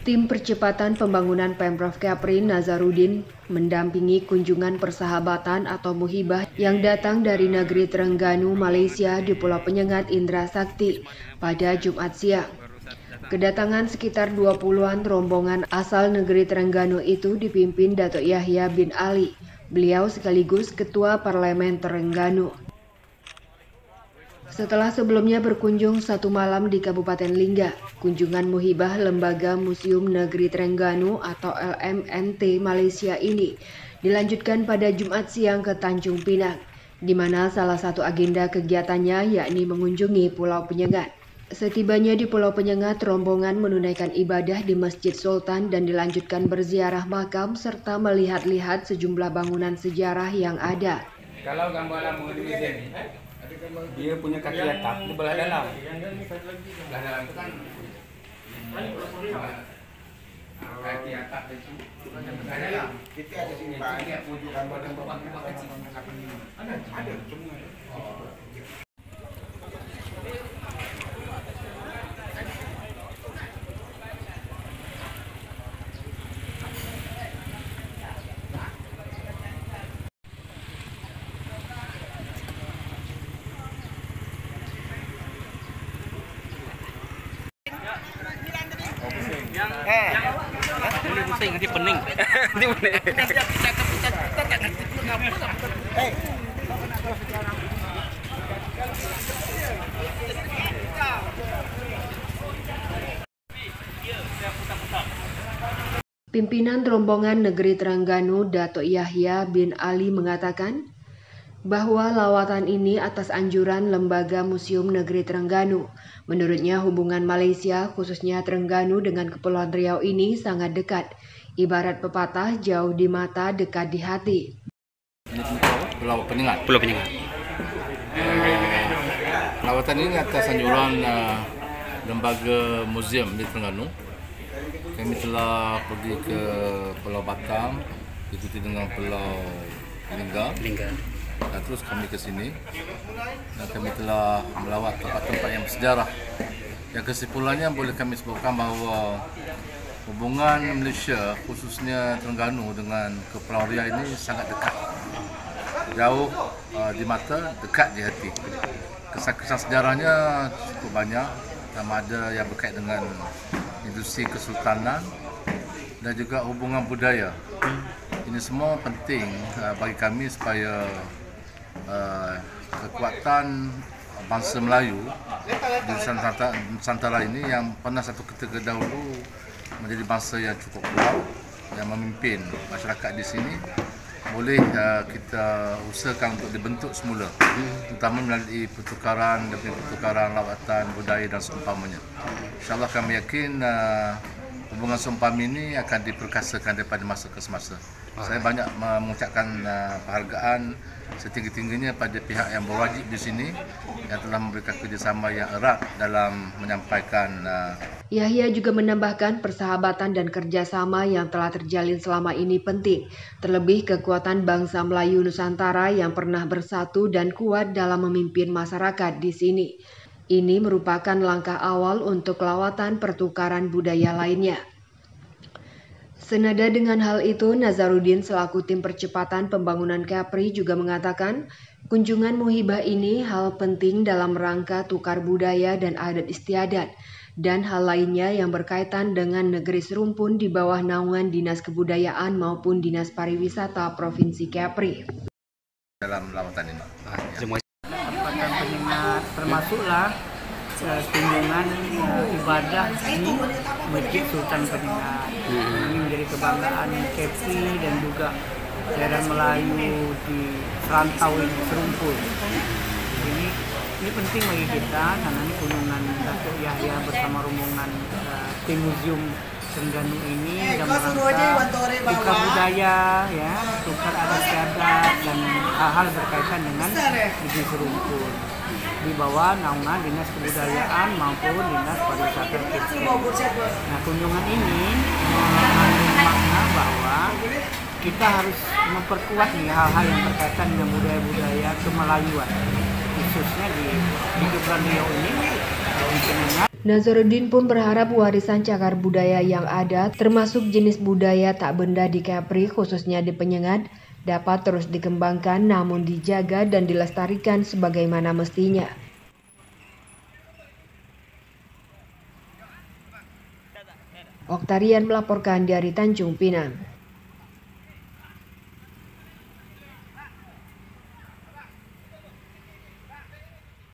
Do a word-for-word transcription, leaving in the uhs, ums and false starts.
Tim Percepatan Pembangunan Pemprov Kepri Nazarudin mendampingi kunjungan persahabatan atau muhibah yang datang dari negeri Terengganu, Malaysia di Pulau Penyengat Indra Sakti pada Jumat siang. Kedatangan sekitar dua puluhan rombongan asal negeri Terengganu itu dipimpin Datuk Yahya bin Ali. Beliau sekaligus Ketua Parlemen Terengganu. Setelah sebelumnya berkunjung satu malam di Kabupaten Lingga, kunjungan muhibah Lembaga Museum Negeri Terengganu atau L M N T Malaysia ini dilanjutkan pada Jumat siang ke Tanjung Pinang, di mana salah satu agenda kegiatannya yakni mengunjungi Pulau Penyengat. Setibanya di Pulau Penyengat, rombongan menunaikan ibadah di Masjid Sultan dan dilanjutkan berziarah makam serta melihat-lihat sejumlah bangunan sejarah yang ada. Kalau gambar lama di museum ini, dia punya kaki letak di belah dalam. Belah dalam itu kan kaki letak itu belah dalam. Kita ada sini banyak gambar-gambar kecil. Ada, ada semua. Yang eh boleh pusing nanti pening. Nanti pening. Eh. Pimpinan rombongan negeri Terengganu Datuk Yahya bin Ali mengatakan bahwa lawatan ini atas anjuran Lembaga Museum Negeri Terengganu. Menurutnya hubungan Malaysia khususnya Terengganu dengan Kepulauan Riau ini sangat dekat. Ibarat pepatah jauh di mata dekat di hati. Ini Pulau Penyengat. Pulau Penyengat. Eh, lawatan ini atas anjuran uh, Lembaga Museum di Terengganu. Kami telah pergi ke Pulau Batam, diikuti dengan Pulau Lingga. Lingga. Dan terus kami ke sini dan kami telah melawat tempat-tempat yang bersejarah. Yang kesimpulannya boleh kami sebutkan bahawa hubungan Malaysia khususnya Terengganu dengan Kepulauan Riau ini sangat dekat. Jauh uh, di mata, dekat di hati. Kesan-kesan sejarahnya cukup banyak. Sama ada yang berkait dengan industri kesultanan dan juga hubungan budaya. Ini semua penting uh, bagi kami supaya uh, kekuatan bangsa Melayu di Nusantara, Nusantara ini yang pernah satu ketika dahulu menjadi bangsa yang cukup kuat yang memimpin masyarakat di sini boleh uh, kita usahakan untuk dibentuk semula, terutama melalui pertukaran demi pertukaran lawatan budaya dan seumpamanya. InsyaAllah kami yakin uh, hubungan seumpama ini akan diperkasakan daripada masa ke semasa. Saya banyak mengucapkan uh, penghargaan setinggi-tingginya pada pihak yang berwajib di sini yang telah memberikan kerjasama yang erat dalam menyampaikan. Uh... Yahya juga menambahkan persahabatan dan kerjasama yang telah terjalin selama ini penting, terlebih kekuatan bangsa Melayu Nusantara yang pernah bersatu dan kuat dalam memimpin masyarakat di sini. Ini merupakan langkah awal untuk lawatan pertukaran budaya lainnya. Senada dengan hal itu, Nazarudin selaku tim percepatan pembangunan Kepri juga mengatakan kunjungan muhibah ini hal penting dalam rangka tukar budaya dan adat istiadat dan hal lainnya yang berkaitan dengan negeri serumpun di bawah naungan Dinas Kebudayaan maupun Dinas Pariwisata Provinsi Kepri. Dalam lawatan ini. Semua Tempatan Penyengat termasuklah uh, kunjungan uh, ibadah di Masjid Sultan Penyengat. Hmm. Ini menjadi kebanggaan Kepri dan juga daerah Melayu di Serantau ini serumpun. Ini ini penting bagi kita karena ini kunjungan Datuk Yahya bersama rombongan uh, tim museum Terengganu ini dalam rangka tukar budaya, ya, tukar adat istiadat dan hal-hal berkaitan dengan negeri serumpun di bawah naungan Dinas Kebudayaan maupun Dinas Pariwisata Kepri. Nah, kunjungan ini mengandung makna bahwa kita harus memperkuat nih hal-hal yang berkaitan dengan budaya-budaya Kemelayuan, khususnya di di Kepulauan Riau ini di Penyengat. Nazaruddin pun berharap warisan cagar budaya yang ada, termasuk jenis budaya tak benda di Kepri khususnya di Penyengat, dapat terus dikembangkan namun dijaga dan dilestarikan sebagaimana mestinya. Oktarian melaporkan dari Tanjung Pinang.